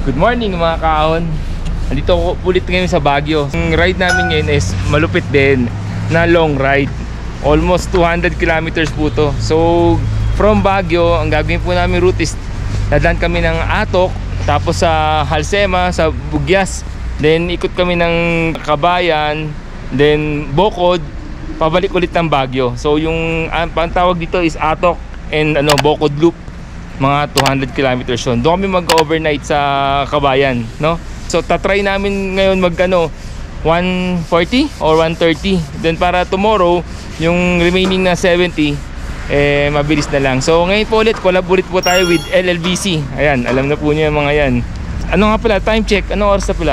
Good morning mga kaahon. Nandito ako ulit ngayon sa Baguio. Ang ride namin ngayon is malupit din na long ride. Almost 200 kilometers po to. So from Baguio, ang gagawin po namin route is dadaan kami ng Atok, tapos sa Halsema, sa Bugyas, then ikot kami ng Kabayan, then Bocod, pabalik ulit ng Baguio. So yung pantawag dito is Atok and Bocod Loop. Mga 200 kilometers yun. Doon kami mag-overnight sa Kabayan, no? So tatry namin ngayon mag 140 or 130. Then para tomorrow, yung remaining na 70, mabilis na lang. So ngayon po ulit, collab ulit po tayo with LLBC. Ayan, alam na po niyo yung mga yan. Ano nga pala, time check, anong oras na pala?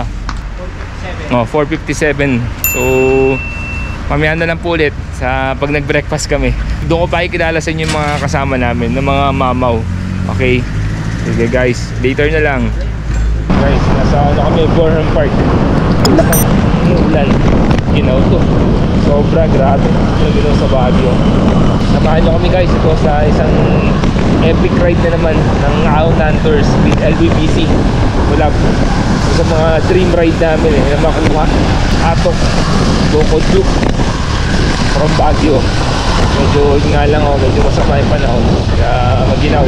4:57. So mamaya na lang po ulit sa pag nag-breakfast kami. Doon ko pa ikilala sa inyo yung mga kasama namin, ng mga mamaw. Okay, sige guys, later na lang. Guys, nasa kami, Borham Park. Ulan, to sobra, grabe dito sa Baguio. Samahan nyo kami guys, ito sa isang epic ride na naman ng Aunan Tours with LBBC. Wala sa mga dream ride namin na makuha. Atok, Bocod Loop from Baguio. Medyo nga lang medyo masama yung panahon, kaya maginaw.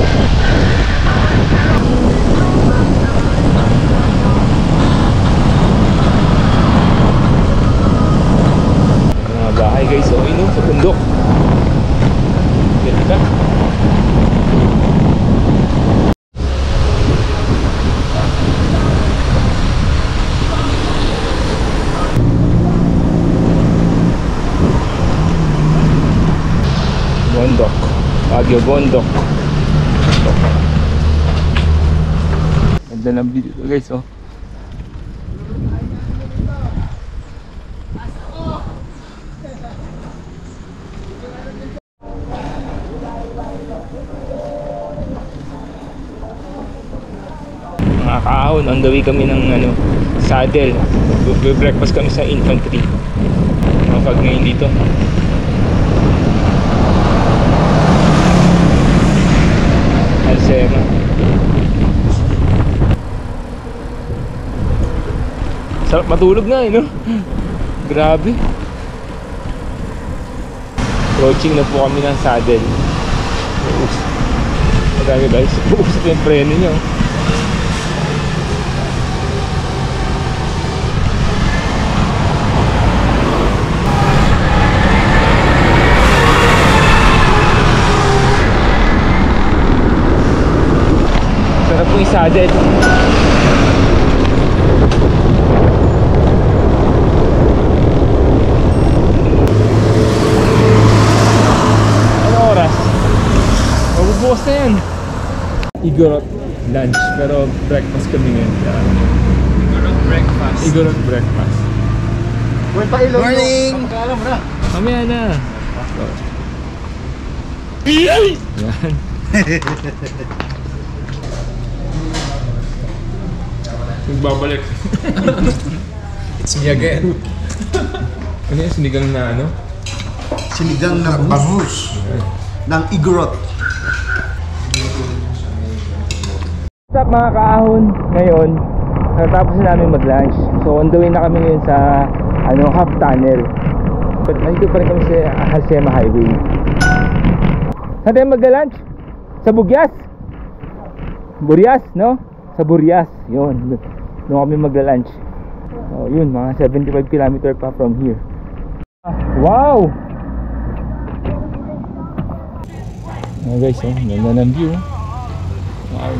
Mga bahay guys, sa bundok. Ganda. Bondok, Baguio Bondok. Ganda ng video guys, Mga kaahon, on the way kami ng Saddle. Breakfast kami sa Infantry. Pag ngayon dito. Halsema. Sarap matulog nga no? Grabe. Approaching na po kami ng Saddle. Marami guys, uusap yung preno nyo. Sarap po yung Saddle. Mabubukas na yan. Igorot lunch, pero breakfast kami ngayon. Igorot breakfast. Igorot breakfast. Morning! Mamaya na. Yan. Nagbabalik. It's me again. Ano yung sinigang na ano? Sinigang na bangus ng Igorot. What's up mga kaahon? Ngayon, natapos na namin mag-lunch. So on the way na kami ngayon sa half tunnel. But nandito pa rin kami sa Halsema Highway. Saan tayo mag-lunch? Sa Bugyas? Buryas, no? Sa Buryas, yun. Doon kami mag-lunch. So yun, mga 75 km pa from here. Wow! Guys, ganda ng view. Wow.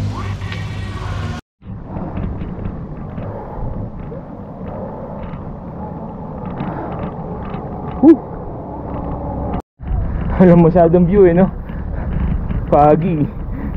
Walang masyadong view no? Foggy.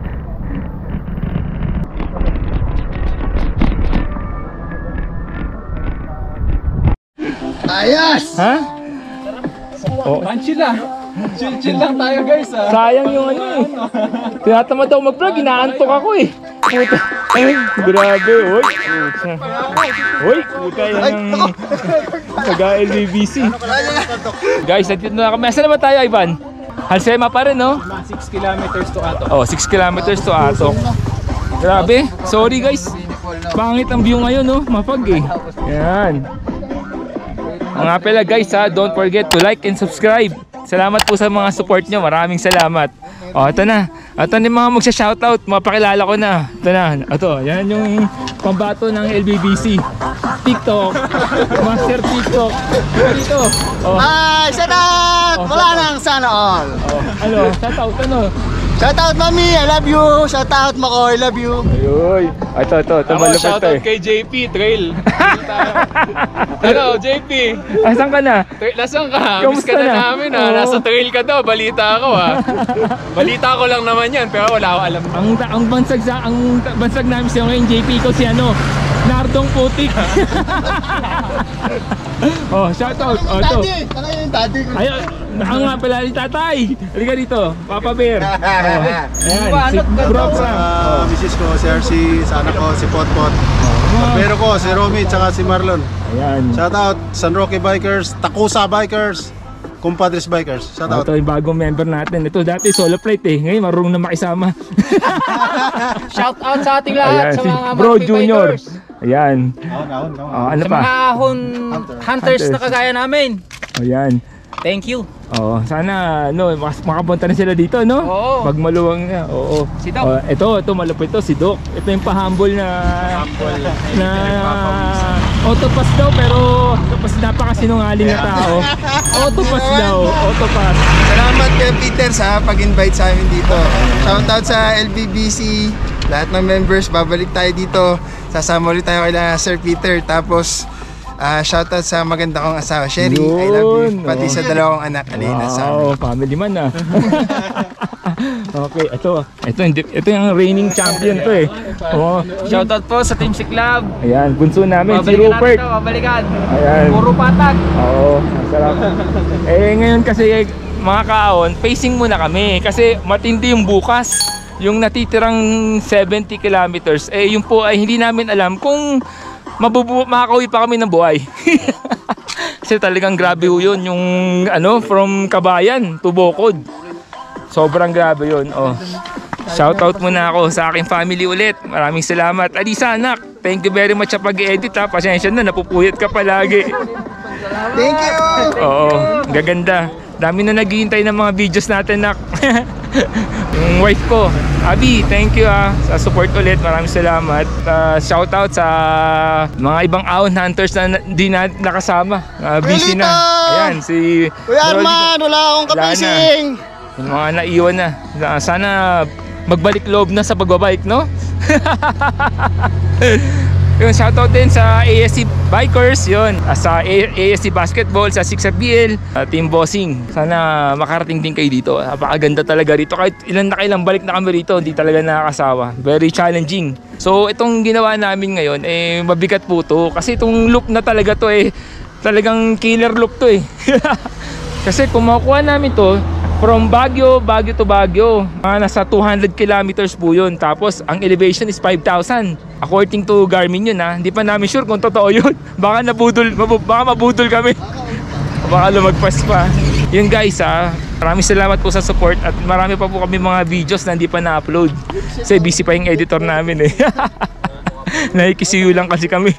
Ayos! Ha? Chill lang. Chill lang tayo guys Sayang yung tinatamad ako mag-vlog, inaantok ako Puta. Grabe, oy. Oy, puta yan ng taga-LBBC. Guys, nandito na kami. Saan naman tayo, Ivan? Halsema pa rin, no? 6 kilometers to Atok. Oh, 6 kilometers to Atok. Grabe. Sorry, guys. Pangit ang view ngayon, no? Mapag eh. Yan. Mga pala guys ha, don't forget to like and subscribe. Salamat po sa mga support nyo. Maraming salamat. O, ito na. Ito na yung mga magsha-shoutout. Mapakilala ko na. Ito na. Ito. Yan yung pambato ng LBBC. TikTok. Master TikTok. Ito dito. O. Ay, shout out! Oh, Wala shout out. nang sana all. O. Ano? Shoutout. Ano? Shout out, mami. I love you. Shout out, Mako. I love you. Ayun. Ito. Ito Ako, malupit to shoutout eh. kay JP, Trail. Ano, JP? Asan ka na? Nasaan ka? Miss Kamusta ka na na? namin Oo. Nasa trail ka daw, balita ako Balita ko lang naman yan, pero wala ako alam. Ang bansag namin siya ngayon, JP, ikaw si ano? Nardong Putik. Oh, shoutout. Oh, ito. Ano yung daddy ko? Ay, ang nga pala ni tatay. Halika dito, Papa Bear. Oh, ayan, si Bro Frank. Misis ko, si RC, sa anak ko, si Potpot. Pero ko, si Romy, tsaka si Marlon. Ayan. Shout out, San Roque Bikers, Takusa Bikers, Compadres Bikers. Shout out. Ito yung bagong member natin. Ito dati solo flight eh. Ngayon marunong na makisama. Shout out sa ating Ayan, lahat sa si mga Bro Marky Junior. Bikers. Ayan. Ano Sa pa? mga ahon hunters na kagaya namin. Ayan. Thank you. Oo, sana no, makapunta na sila dito, no? Oo. Pag maluwang na. Oo. Si Doc. Oh, ito malupit to, si Doc. Ito yung pa-humble na autopass daw, pero autopass napakasinungaling na tao. Autopass daw, autopass. Salamat kay Peter sa pag-invite sa amin dito. Shoutout sa LBBC, lahat ng members, babalik tayo dito. Sasama ulit tayo kay Sir Peter. Tapos shoutout sa maganda kong asawa, Sherry. I love you. Yun, Pati oh. sa dalawang anak, Alena. Wow, family man ah. Okay, ito yung reigning champion to eh. Oh, Shout out po sa Team Siklab. ayan, bunso namin si Babalikan Rupert. natin ito, babalikan. Ayan. Puro patag. Oo, sarap. Ngayon kasi mga kaon, pacing muna kami kasi matindi yung bukas. Yung natitirang 70 kilometers, yun po ay hindi namin alam kung makakauwi pa kami ng buhay. Kasi talagang grabe yun, yung ano, from Kabayan to Bocod. Sobrang grabe yun. Oh. Shoutout muna ako sa aking family ulit. Maraming salamat. Alisa anak, thank you very much sa pag-edit ha. Pasensya na, napupuyat ka palagi. Thank you! Oo, gaganda. Dami na naghihintay ng mga videos natin, nak. Yung wife ko, Abi, thank you sa support ulit. Maraming salamat. Shoutout sa mga ibang ahon hunters na di na nakasama. Busy na. Ayan, si Kuya Arman, wala akong kapising. Yung mga naiwan na. Sana magbalik loob na sa pagbabike, no? Yung shoutout din sa ASC Bikers, yun. Sa ASC Basketball, sa 6FBL, Team Bossing. Sana makarating din kayo dito. Napakaganda talaga rito. Kahit ilang balik na kami rito, hindi talaga nakakasawa. Very challenging. So itong ginawa namin ngayon, mabigat po to. Kasi itong loop na talaga to talagang killer loop to Kasi kung makukuha namin to, from Baguio to Baguio, nasa 200 kilometers po yun. Tapos ang elevation is 5,000. According to Garmin yun hindi pa namin sure kung totoo yun. Baka mabudol kami. Baka lumagpas pa. Yun guys maraming salamat po sa support. At marami pa po kami mga videos na hindi pa na-upload. Kasi busy pa yung editor namin Nakikisiyo lang kasi kami.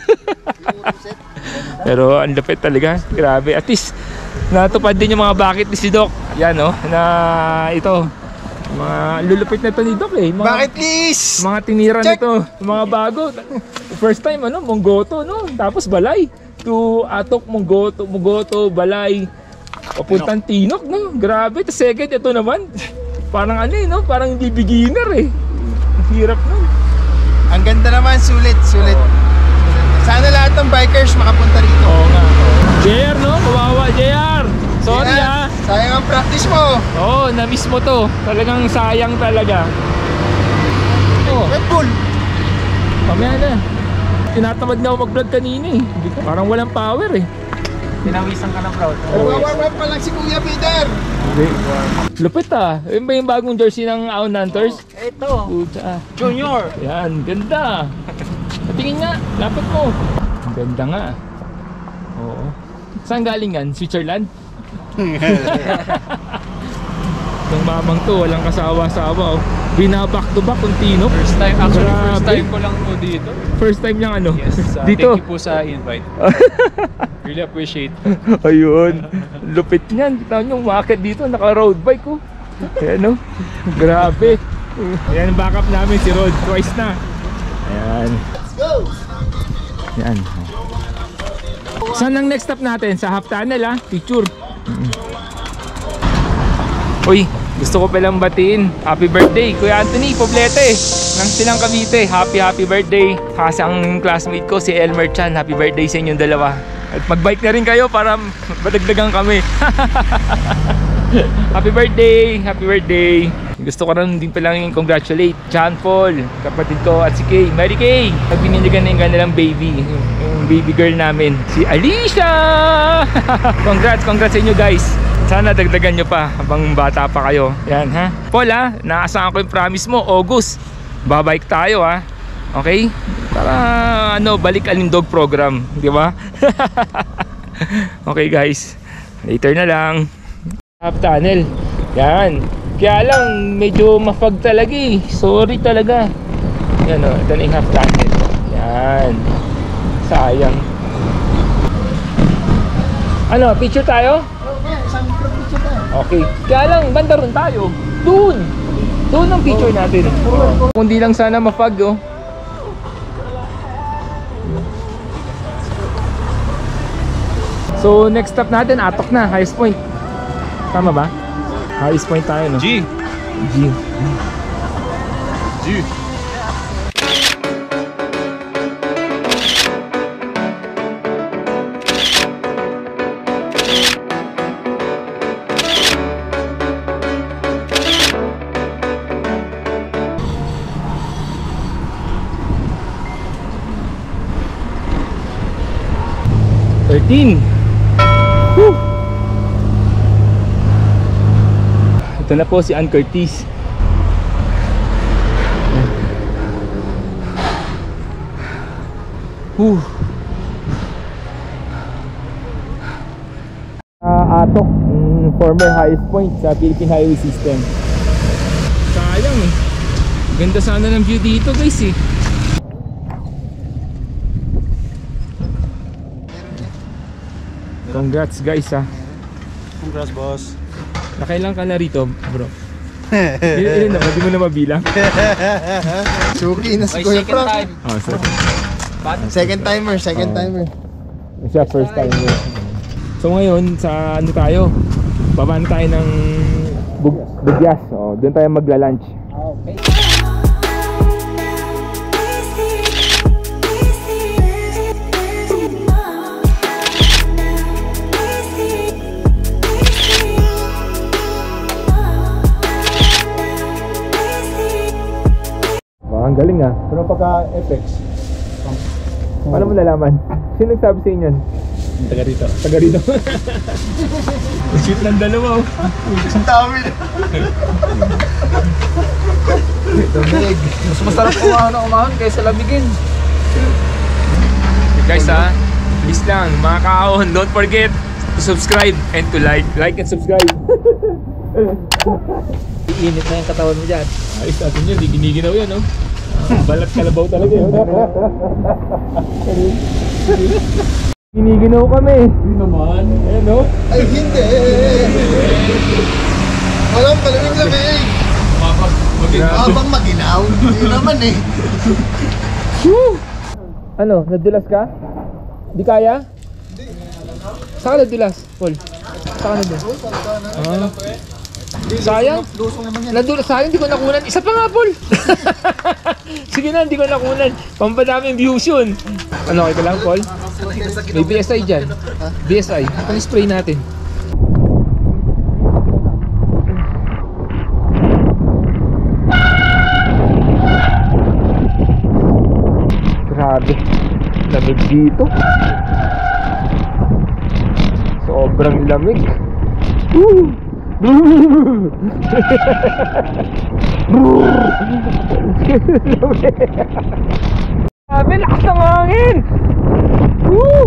Pero ang lapit talaga. Grabe. At least natupad din yung mga bucket list ni Doc. Yan na ito. Mga lulupit na ito ni Doc mga, Bucket list! mga tinira Check! nito. Mga bago. First time Monggoto Tapos Balay. To Atok, Monggoto, Balay. Papuntang Tinok Grabe. Tapos second ito naman. Parang parang hindi beginner Ang hirap Ang ganda naman, sulit. Sana lahat ng bikers makapunta rito. Oo nga. JR kawawa JR. Sorry Yan. Sayang ang practice mo. Oo, na-miss mo to. Talagang sayang talaga. Red Bull. Mamaya na. Tinatamad na ako mag-vlog kanina Parang walang power Tinawisan ka na proud. Warm up pa lang si Kuya Peter. Lupit Yun ba yung bagong jersey ng Ahon Hunters? Ito, Pucha. Junior. Yan, ganda. Patingin nga, lapit mo. Ang ganda nga. Oo. Saan galing yan? Switzerland? Yung mamang to, walang kasawa-sawa Binaback to back kung Tino. First time, actually first Grabe. time ko lang po dito. First time niyang ano? Yes, Dito. thank you po sa invite. Really appreciate. Ayun. Lupit niyan. Kita niyo, umakit dito. Naka-road bike ko. Ayan o. Grabe. Ayan ang backup namin si Rod. Twice na. Ayan. Let's go! Ayan. Saan ang next stop natin? Sa half tunnel ha? Picture. Uy, gusto ko palang batiin. Happy birthday, Kuya Anthony Poblete ng Silang Cavite. Happy birthday. Kasi ang classmate ko si Elmer Chan. Happy birthday sa inyong dalawa. At magbike na rin kayo para madagdagan kami. Happy birthday! Happy birthday! Gusto ko rin din palang congratulate John Paul, kapatid ko, at si Kay, Mary Kay. Nagbiniligan na yung kanilang baby, yung baby girl namin, si Alicia! Congrats sa inyo guys. Sana dagdagan nyo pa habang bata pa kayo. Yan ha. Paul ha, naasahan ko yung promise mo, August. Babike tayo ha. Okay? Para ano, balik Alindog program, di ba? Okay guys. Later na lang. Half tunnel. Yan. Kaya lang medyo mafag talaga eh. Sorry talaga. Yan o, ito na yung half tunnel. Yan. Sayang. Ano, picture tayo? Okay. Kaya lang, banda rin tayo. Doon ang picture natin. Kundi lang sana mafag oh. So next stop natin, Atok na, highest point. Tama ba? Highest point tayo no? G. G. Woo! Ito na po si Ann Curtis. Atok, former highest point sa Philippine Highway System. Sayang eh. Ganda sana ng view dito guys eh. Congrats guys ha. Congrats boss. Nakailang ka na rito bro? Ilan na ba? Di mo na mabilang? Suki na si May Kuya second Pro. time. Oh, sorry. Second timer. Siya first time mo. So ngayon sa ano tayo? Babaan tayo ng Bugyas. Oh, doon tayo magla-lunch. Okay. Ang galing ah. Pero pagka FX, Paano mo nalaman? Sino nagsabi sa inyo? Taga rito. Taga rito. Shoot ng dalawa oh. Ang dami na. Damig. Mas masarap umahon kaysa labigin. Guys ha, please lang mga kaahon, don't forget to subscribe and to like and subscribe. Iinit na yung katawan mo dyan. Ayos natin yun, di giniginaw yan oh. Balat kalabaw talaga yun. Giniginaw kami. Hindi naman. Ayan oh. Ay, hindi. Walang palamig-lamig. Habang maginaw. Hindi naman eh. Ano, nadulas ka? Di kaya? Saan ka nadulas, Paul? Saan ka nadulas? Sayang? Nadulas, sayang, di ko nakunan. Isa pa nga, Paul! Sige na, di ko nakunan. Pampadami yung views yun. Ano, okay ka lang, Paul? May BSI dyan. BSI. Ang spray natin. Grabe. Lamig dito. Sobrang lamig. Woo! Grabe, lakas ng hangin. Woo!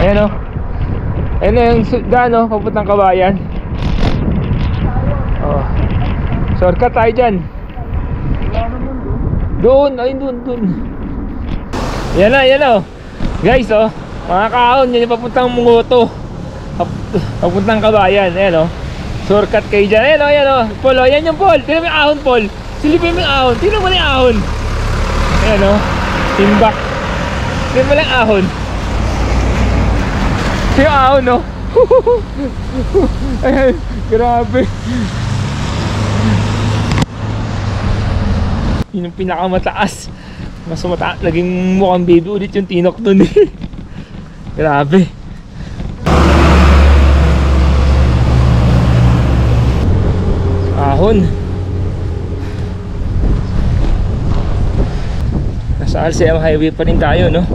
Ayan o. Ayan yung daan o, papuntang Kabayan. Oh. Shortcut tayo dyan. Doon, ayun doon. Yan na o. Guys o, mga kaon, yan yung papuntang Mungoto. Papuntang Kabayan, ayan o. Shortcut kayo dyan, ayan o. Paul, ayan yung Paul, tignan mo yung ahon Paul. Silipin mo yung ahon, tignan mo yung ahon. Ayan o, timbak. Tignan mo lang ahon. Yung ahon o. Ayan, grabe. Yun yung pinakamataas. Mas mataas, naging mukhang baby ulit yung tinok dun eh. Grabe. Ahon. Nasa RCM highway pa rin tayo, no?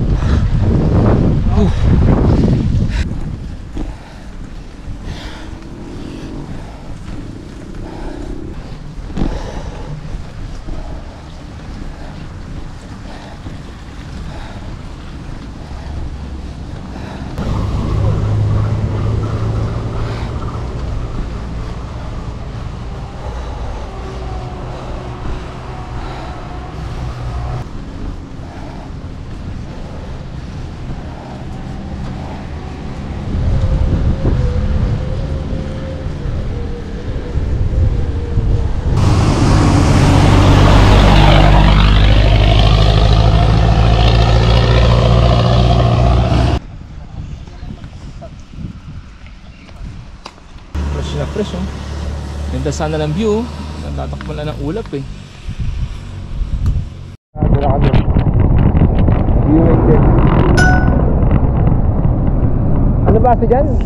Fresh oh. Ganda sana ng view. Natatakbo na ng ulap eh. Dala kami. Viewing deck. Ano ba sa dyan?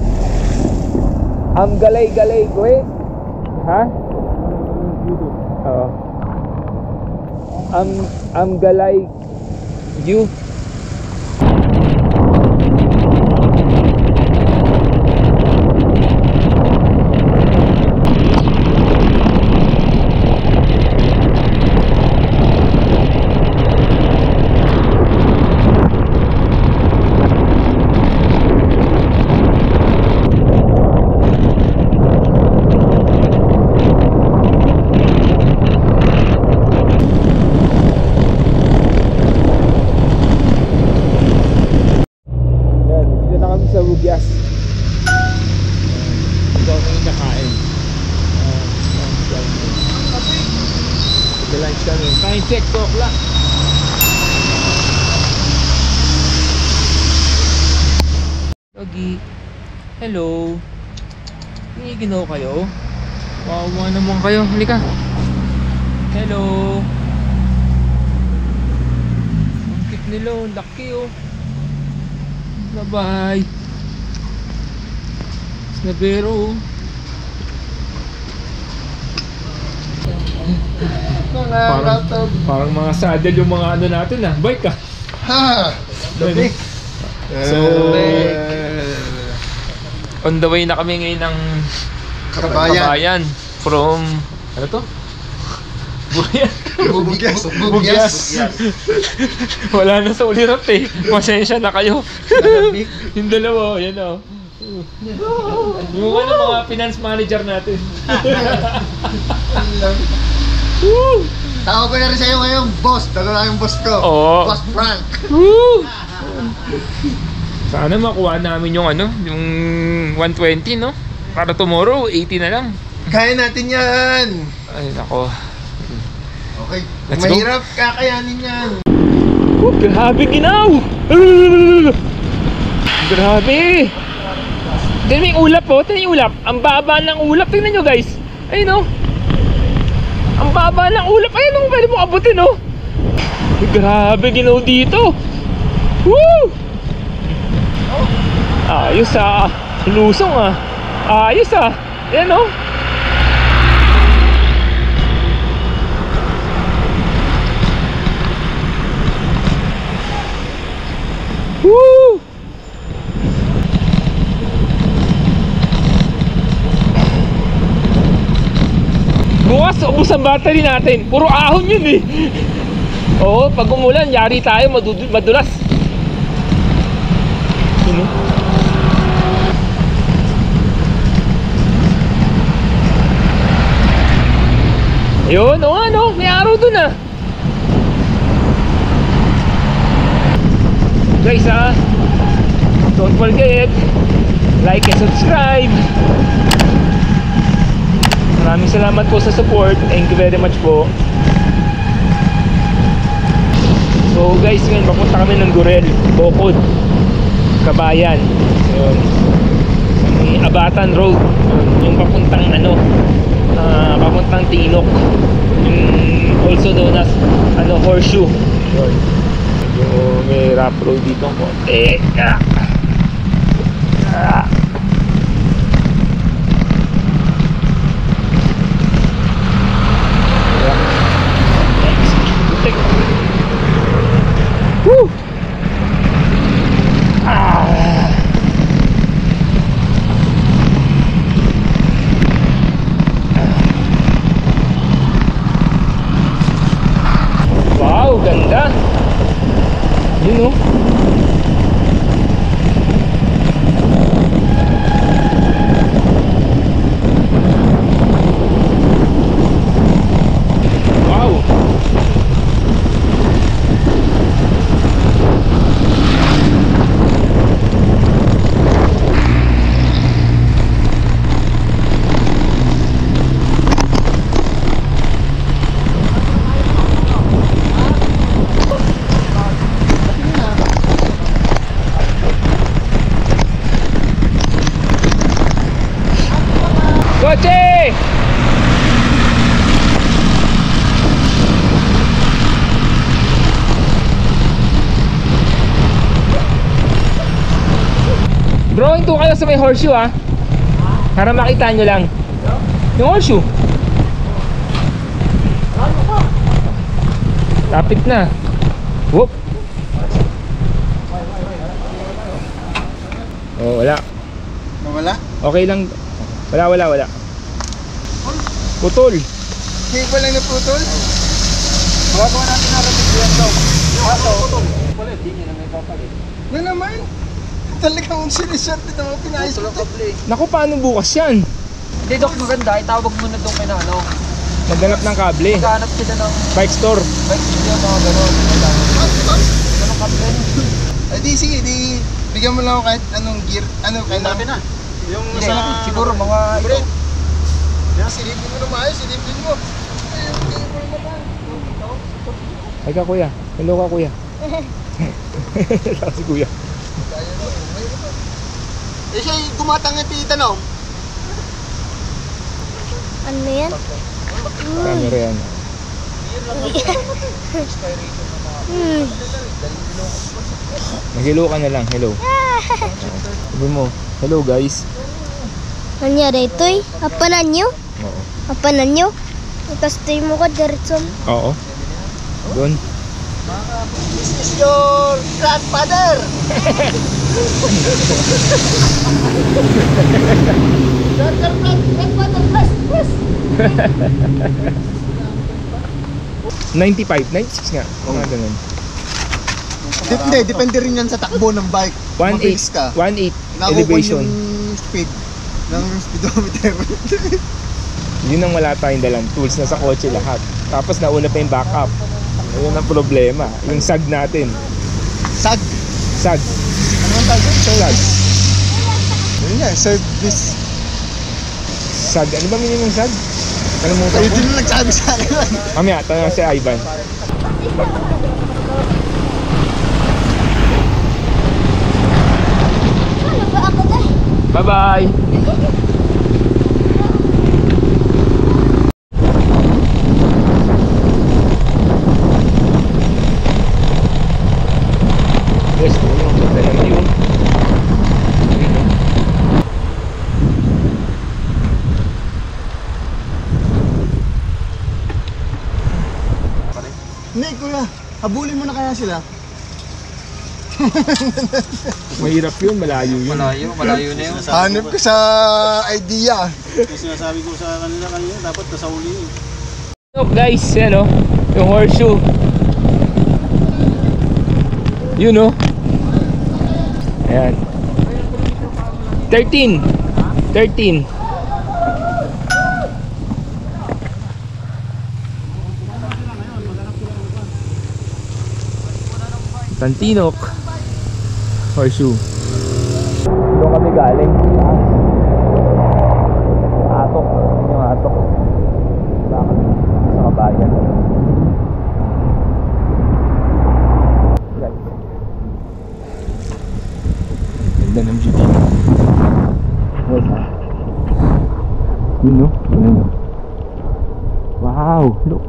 Galay kwe? Ha? Oo. Galay view. Check ko lang. Doggy. Hello. Ginaw kayo? Wawa naman kayo. Halika. Hello. Ang cute nila. Ang laki oh. Bye-bye. Snabero oh. Parang mga saddle yung mga ano natin ah. Bike ah. Ha! Dabik! So, on the way na kami ngayon ng Kabayan. From, ano to? Bugyas. Wala na sa ulirap eh. Pasensya na kayo. Yung dalawa, yan o. Yung ano mga finance manager natin. Tawag ko na rin sa'yo ngayon, boss. Dalawa yung boss ko. Oo. Boss Frank. Sana makuha namin yung ano, yung 120 no? Para tomorrow, 80 na lang. Kaya natin yan. Ay nako. Okay. Let's Mahirap, kakayanin yan. Grabe ginaw! Grabe! Tingnan mo yung ulap po, tingnan yung ulap. Ang baba ng ulap, tingnan nyo guys. Ayun o. Ang baba ng ulap, ayun o, pwede mong abutin o. Grabe ginaw dito. Woo! Ayos ah. Lusong ah. Ayos ah. Ayan o. Woo! Bukas, ubos ang battery natin. Puro ahon yun eh. Oo, pag umulan, yari tayo, madulas. Yun, oh. Yun, o ano, may araw dun ah. Guys don't forget, like and subscribe. Maraming salamat po sa support. Thank you very much po. So guys, ngayon papunta kami ng Gurel, Bocod, Kabayan. So, yun. Sa may Abatan Road. Yung papuntang papuntang Tinok. Yung also known as Horseshoe. Yun. Yung may rough road dito ang konti. Woo! Wow, ganda. Yun oh. Wow. Kotse! Bro, hinto kayo sa may horseshoe ah. Para makita nyo lang. Yung horseshoe. Lapit na. Whoop. Oh, wala. Nawala? Okay lang. Wala. Putol. Hindi pa lang naputol? Magagawa natin na rapid yan daw. Putol. Na naman? Talagang sinisort ito mga pinayos ko. Naku, paano bukas yan? Hindi, Dok, maganda. Itawag mo na doon kay Nano. Maghanap ng kable. Maghanap sila ng Bike store. bike video, mga gano'n. Ganun kable. Ay di sige, di bigyan mo lang ako kahit anong gear. Ano, kailangan na. Yung Hindi, siguro mga ito. silipin mo na maayos, silipin mo. Ayun, tingin mo naman. Ay ka kuya. Hello ka kuya. Si kuya. Eh siya gumatang yung titanong. Ano yan? Camera yan. Mag-hello ka na lang. Hello. Sabi mo, hello guys. Nangyari ito eh. Apanan nyo? Oo. Apanan nyo? Ikastoy mo ka, diretso. Oo. Doon. This is your grandfather. Grandfather, press. 95, 96 nga. Oo nga ganun. Hindi, depende rin yan sa takbo ng bike. Mabilis ka. 1.8 Nakukuha elevation. yung speed ng speedometer. Yun ang wala tayong dalang tools na sa kotse lahat. Tapos nauna pa yung backup. Ayun ang problema. Yung sag natin. Sag. Sag. Ano ang tawag? Sag. Yun yan, service. Sag. Ano ba meaning ng sag? Kalimutan Ay, ko. din na nagsabi sa akin. Mamaya, tanong si Ivan. Bye-bye! Yes, ang ganda ng view. Hindi, kuya. Habulin mo na kaya sila. Mahirap yun, malayo yun. Malayo na yun. Hanip ko sa idea. Kasi sinasabi ko sa kanila dapat nasa uli. Look guys, yan o, yung horseshoe. Yun o. Ayan. 13. 13. Tantinok. Horseshoe. Doon kami galing. Atok. Yung atok. Bakit? Sa kabayan. Ganda ng view dito. Yun no? Wow! Look!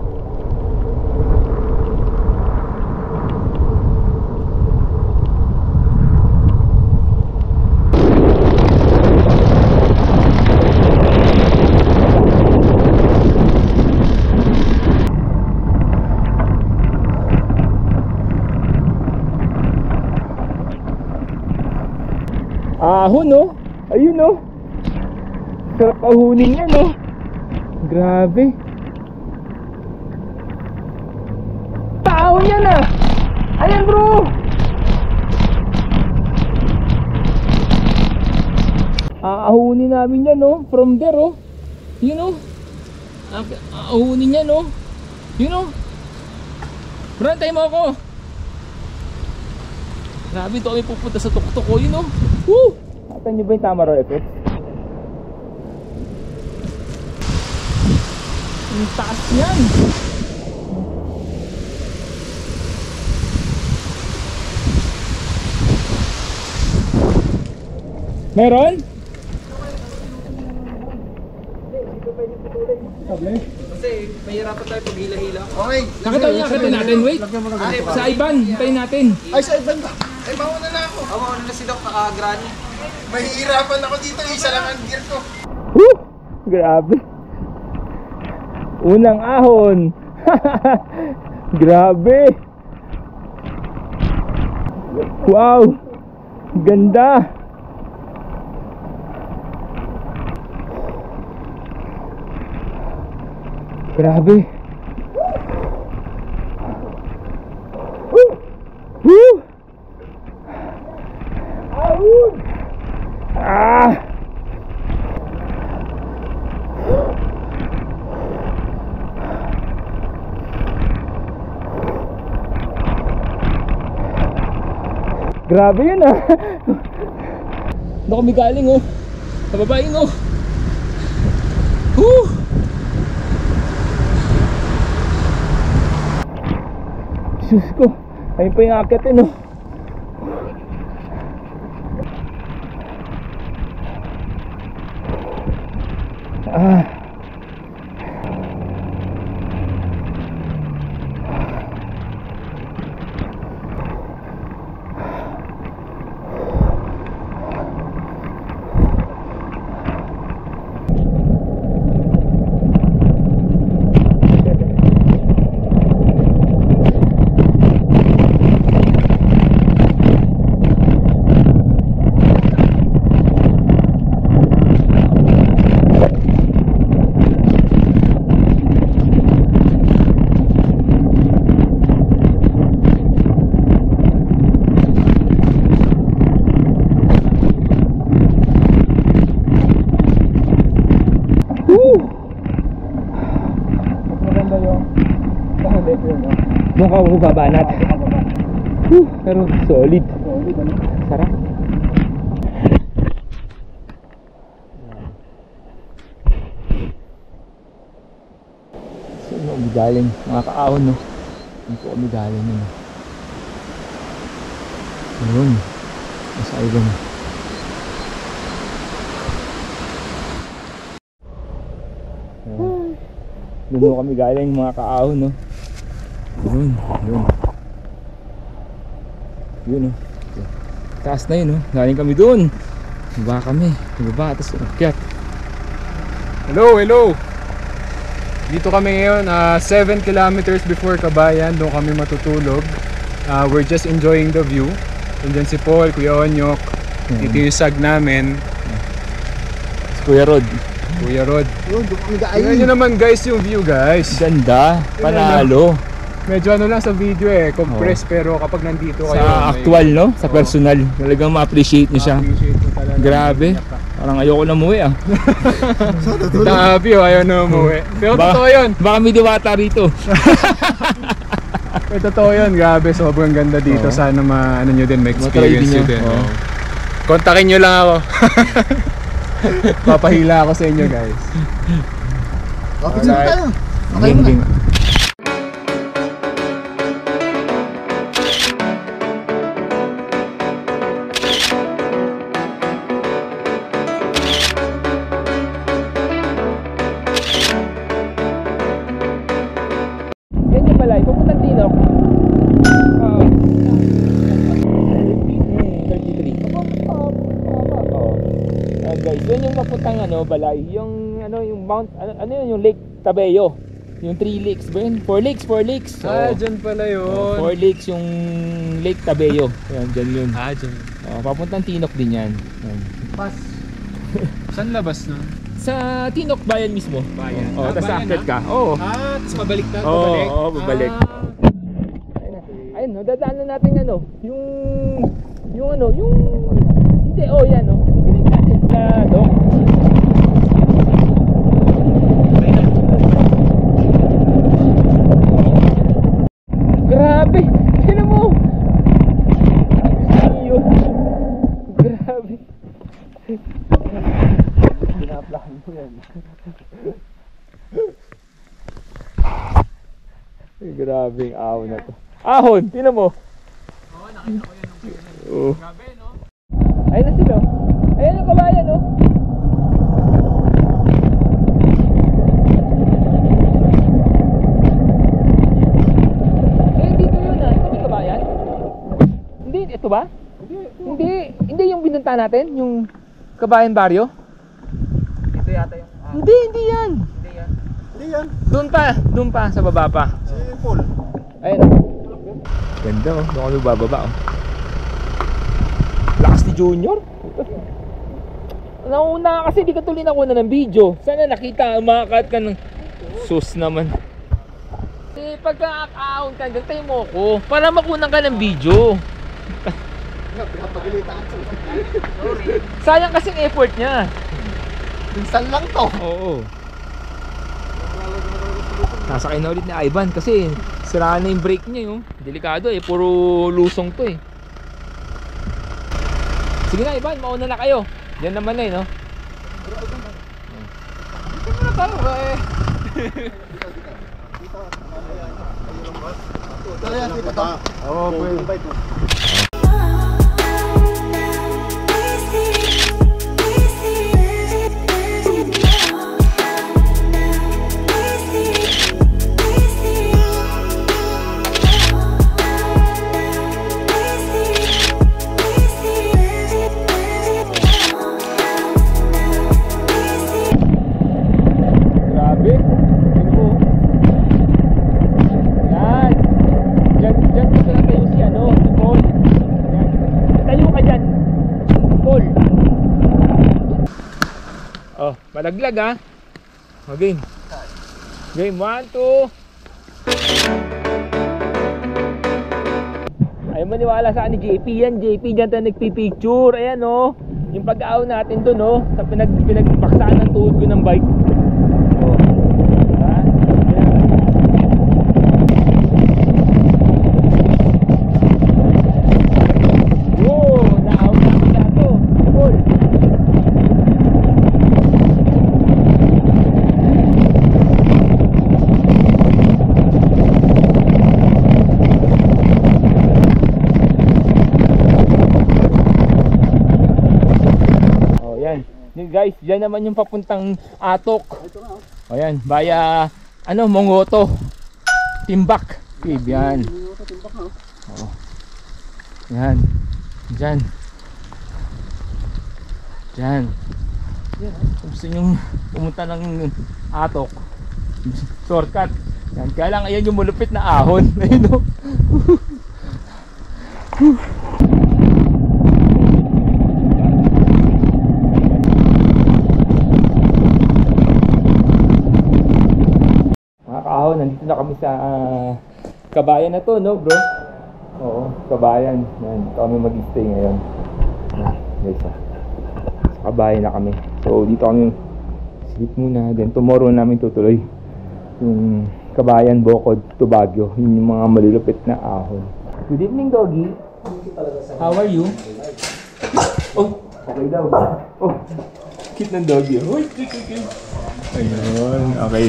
Ahon no? Ayun no? Sarap ahunin yan no? Grabe. Ahon yan ah! Ayan bro! Aahunin namin yan no? From there oh. Yun no? Aahunin yan no? Yun no? Bro, antay mo ako! Grabe, ito kami pupunta sa tuktok ko, yun o. Woo! Nakita nyo ba yung Tamaraw effect? Ang taas yan! Meron? Kasi mahirapan tayo pag hila-hila. Okay. Nakita natin, wait. Sa Iban, hintayin natin. Ay, sa Iban ba? Ay, mauna na ako. Mauna na si Doc, Granny. Mahihirapan ako dito. Isa lang ang gear ko. Woo! Grabe. Unang ahon. Grabe. Wow. Ganda. Grabe. Woo! Woo! Ahon! Ah! Grabe yun ah. Doon kami galing oh. Sa baba yun oh. Woo! Sus ko. Ayun pa yung akitin oh. Ah. Doon ka mababanat. Pero solid. Sarap. So, kami galing. Mga kaahon, no? Dito kami galing, no? Ayun. Nasa ibang. Doon kami galing, mga kaahon, no? Yun, yun. Yun oh. Taas na yun oh. Galing kami doon. Baba kami. Baba, tapos umakyat. Hello, hello. Dito kami ngayon, 7 kilometers before Kabayan. Doon kami matutulog. We're just enjoying the view. Nandiyan si Paul, Kuya Onyok. Dito yung sag namin. Kuya Rod. Kuya Rod. Yun, doon kami Tingnan nyo naman guys yung view guys. Ganda. Panalo. medyo ano lang sa video compress, pero kapag nandito kayo, Sa actual, no? Sa personal. Talagang ma-appreciate niyo siya. appreciate mo talaga. Grabe. Parang ayoko na umuwi ah. Sabi ayaw na umuwi. Pero totoo yun. Baka may diwata rito. Pero totoo yun, grabe, sobrang ganda dito. Oo. Sana ano nyo din, Ma-try ma-experience din nyo nyo. din. Oo. Kontakin nyo lang ako. Papahila ako sa inyo, guys. Kapit na tayo. Game, game. Yan yung balay, pupunta dito. 33. Guys, yan yung papuntang balay, yung yung mount, ano yun, yung Lake Tabeo. Yung 3 lakes ba yun? 4 lakes, 4 lakes. Dyan pala yun. 4 lakes yung Lake Tabeo. Yan, dyan yun. Dyan. Papuntang Tinok din yan. Yan. Pas. Saan labas na? Sa Tinok Bayan mismo. Bayan. Oo, tapos Bayan, akit ka. Oo. Tapos pabalik na, Oo, pabalik. oo, pabalik. Ayun, dadaanan natin yung hindi, yan Tinig natin sa dock. Grabe! Tignan mo! Yun. Grabe. Pinaplahan mo yan. Grabe yung ahon na to. Ahon! Tignan mo! Oo, nakita ko yan ng video. Grabe, no? Ayun na sila. Ayun yung kabayan, no? Dito yun ah. Ito may kabayan? Hindi, ito ba? Hindi yung binunta natin, yung Kabayan Barrio? Ito yata yung... Hindi yan. Hindi yan. Doon pa, sa baba pa. Si Paul. Ayun. Ganda oh, doon kami bababa oh. Lakas ni Junior. Nauna kasi di ka tuloy nakuha ng video. Sana nakita, umakat ka ng sus naman. Pagka-account ka, gantayin mo ako para makunan ka ng video. Sayang kasing effort niya. Minsan lang to. Oo. Sasakay na ulit ni Ivan kasi sira na yung brake niya yung delikado puro lusong to Sige na Ivan, mauna na kayo. Diyan naman na no? Ito na tayo Tara yan, dito to. Oo, pwede. Grabe. Tingnan mo. Yan. Diyan gusto na tayo si Paul. Yan. Tayo ka dyan. Paul. Oh, malaglag ha. O, game. Game, 1, 2. Ayaw maniwala sa akin ni JP yan. JP dyan tayo nagpipicture. Ayan yung pag-aaw natin dun sa pinagpaksaan ng tuhod ko ng bike. Guys, diyan naman yung papuntang Atok. O yan, via Mongoto. Timbak. Cave yan. O. Yan. Diyan. Diyan. Gusto nyo pumunta ng Atok. Shortcut. Yan. Kaya lang ayan yung malupit na ahon. Ayun o. Nandito na kami sa Kabayan na to, no bro? Oo, Kabayan. Yan, kami mag-stay ngayon. Guys, sa Kabayan na kami. So dito kami sleep muna. Then tomorrow namin tutuloy yung Kabayan, Bocod to Baguio. Yun yung mga malulupit na ahon. Good evening, doggy. How are you? Oh, okay daw. Oh, cute ng doggy. Uy, cute. Ayun, okay.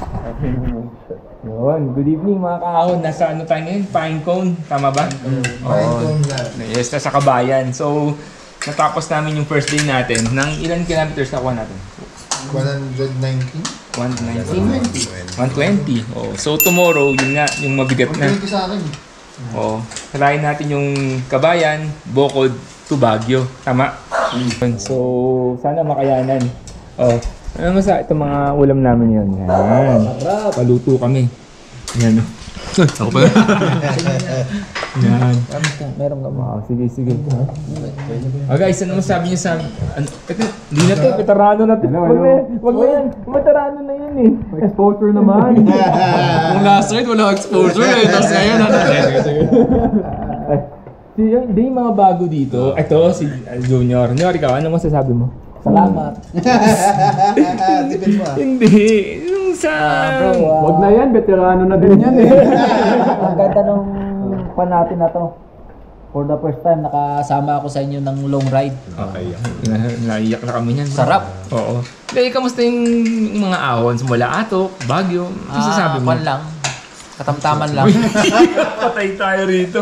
Yun, good evening mga kaahon. Nasa ano tayo ngayon? Pine Cone, tama ba? Pine Cone lang. Yes, nasa Kabayan. So, natapos namin yung first day natin. Nang ilan kilometers nakuha natin? 119? 119? 120. Oh, so tomorrow, yun nga, yung mabigat na. 120 sa akin. Oh, tarayin natin yung Kabayan, Bocod to Baguio. Tama? So, sana makayanan. Oh, ano sa itong mga ulam namin yun? Yan. Paluto kami. Yan. Ako pa. Yan. Meron ka mo. Oh, sige. Oh guys, ano masabi niyo sa... Hindi na to, veterano na to. Wag na yan. Veterano na yun eh. Exposure naman. Kung last ride, wala exposure eh. Tapos ngayon, ano? Hindi yung mga bago dito. Ito, si Junior. Junior, ikaw, ano masasabi mo? Salamat. Tipid mo ah. Hindi. Yung sa... Wag na yan, veterano na din yan eh. Ang ganda nung pan natin na to. For the first time, nakasama ako sa inyo ng long ride. Okay. Naiyak na kami niyan. Sarap. Oo. Dahil, kamusta yung mga ahon? Mula Atok, Baguio? Ano sasabi mo? Pan lang. Katamtaman lang. Patay tayo rito.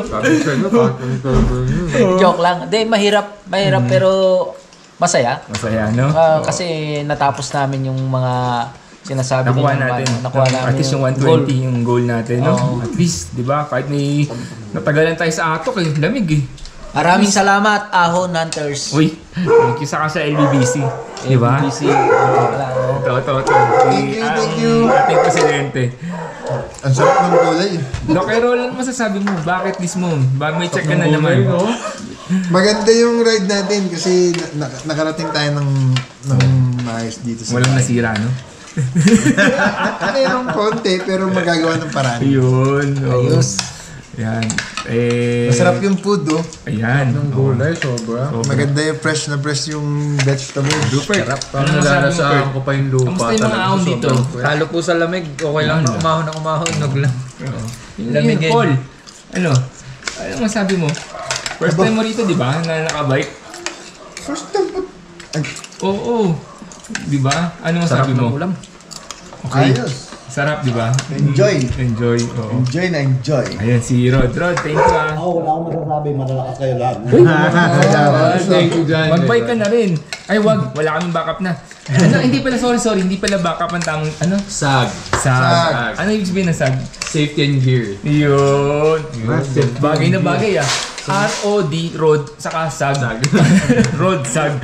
Joke lang. Hindi, mahirap pero masaya. Masaya, no? Kasi natapos namin yung mga sinasabi Nakuha nilang natin. nakuha namin At least yung 120 goal. yung goal natin, no? Oo. At least, di ba? Kahit may natagalan tayo sa Atok, lamig eh. Maraming salamat, Ahon Hunters. Uy, thank you sa LBBC. Di ba? LBBC. Wala, no? Ito. Thank you. Ating presidente. Ang sarap ng kulay. Doc Errol, ano masasabi mo? Bakit mismo? May check ka na naman. Maganda yung ride natin kasi nakarating tayo ng maayos dito sa Walang bahay. nasira, no? Mayroong konti pero magagawa ng paraan. Ayun. Ayos. Yan. Masarap yung food oh. Ayan. Yung gulay, sobra. Maganda yung fresh yung vegetables. Super. Parang nalalasahan ko pa yung lupa. Kamusta yung mga ahon dito? Talo po sa lamig. Okay lang na umahon. Nog lang. Lamig eh. Paul, ano masabi mo? First time mo rito, di ba? Na nakabike? First time po. Oo. Di ba? Ano masabi mo? Ulam. Okay. Ayos. Sarap, di ba? Enjoy. Oo. Enjoy na enjoy. Ayan si Rod. Rod, thank you ah. Ako, wala akong masasabi. Malalakas kayo lahat. Thank you, John. Mag-bike ka na rin. Ay, wag. Wala kaming backup na. Ano, hindi pala, sorry. Hindi pala backup ang tamang, ano? Sag. Sag. Ano ibig sabihin ng sag? Safety and gear. Yun. Bagay na bagay ah. ROD, road, saka sag. Road, sag.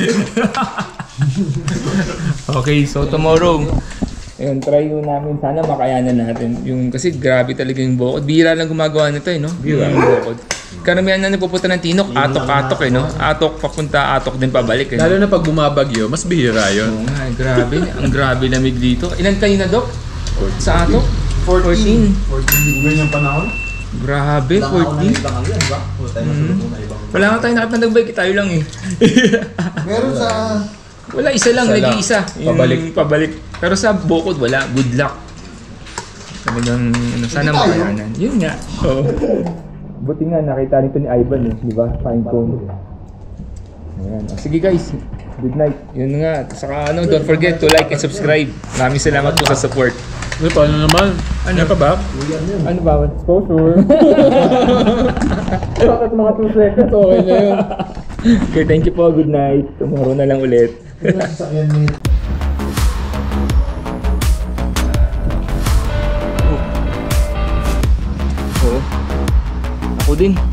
Okay, so tomorrow, ayun, try yun namin. Sana makayanan natin. Kasi grabe talaga yung Bocod. Bihira lang gumagawa nito eh, no? Bihira yung Bocod. Karamihan na nagpupunta ng Tinok, Atok eh, no? Atok papunta, Atok din pabalik eh. Lalo na pag bumabagyo, mas bihira yun. Oo nga, grabe. Ang grabe lamig dito. Ilan kayo na, Dok? Sa Atok? 14. 14 ganyan panahon? Grabe, 14. Wala nga tayo nakita nagbike, tayo lang eh. Meron sa... Wala, isa lang, nag-iisa. Pabalik. Pero sa Bocod, wala. Good luck. Talagang, sana makayanan. Yun nga. Oo. Buti nga, nakita nito ni Ivan eh. Di ba? Pine Cone. Ayan. Sige guys, good night. Yun nga. Saka don't forget to like and subscribe. Maraming salamat po sa support. Paano naman? Ano pa ba? Ano ba? Exposure. Bakit mga 2 seconds? Okay na yun. Okay, thank you po. Good night. Tomorrow na lang ulit. Oo. Ako din.